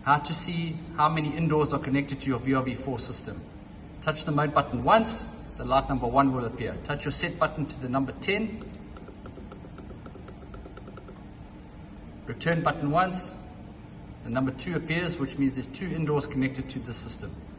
how to see how many indoors are connected to your VRV4 system. Touch the mode button once, the light number 1 will appear. Touch your set button to the number 10. Return button once, the number 2 appears, which means there's 2 indoors connected to the system.